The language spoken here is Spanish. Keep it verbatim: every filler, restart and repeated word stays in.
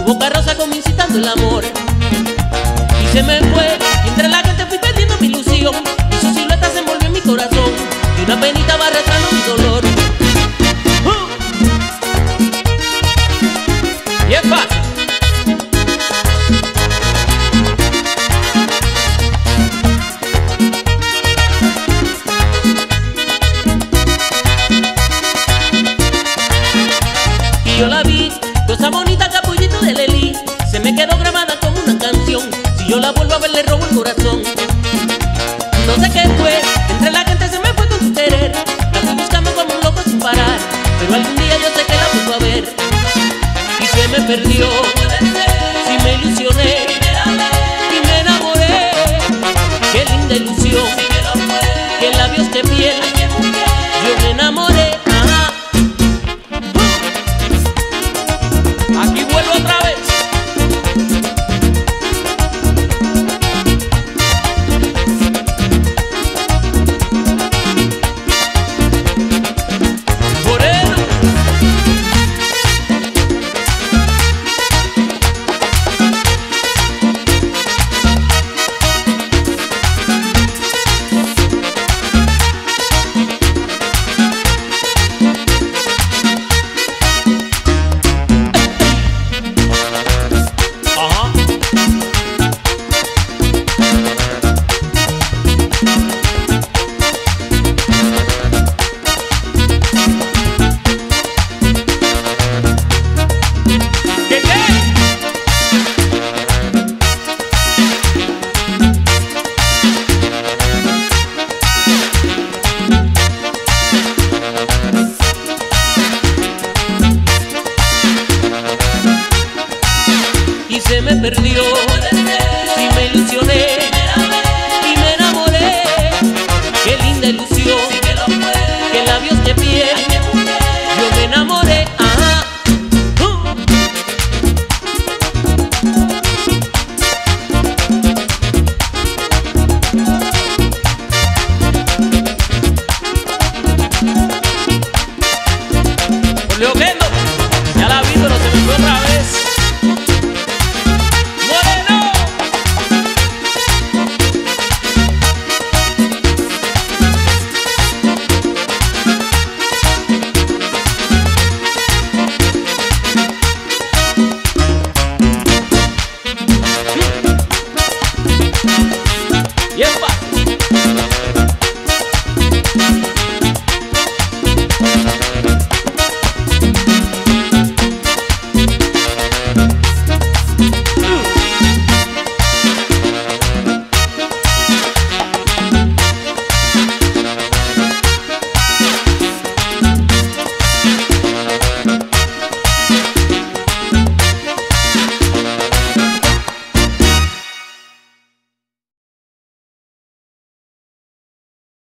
boca rosa como incitando el amor. Y se me fue, y entre la gente fui perdiendo mi ilusión, y su silueta se envolvió en mi corazón, y una penita va arrastrando mi dolor. ¡Uh! Y es fácil. Yo la vi, cosa bonita, capullito de Lelí, se me quedó grabada como una canción. Si yo la vuelvo a ver le robo el corazón. No sé qué fue, entre la gente se me fue con su querer. La fui buscando como un loco sin parar, pero algún día yo sé que la vuelvo a ver. Y se me perdió, si me ilusioné,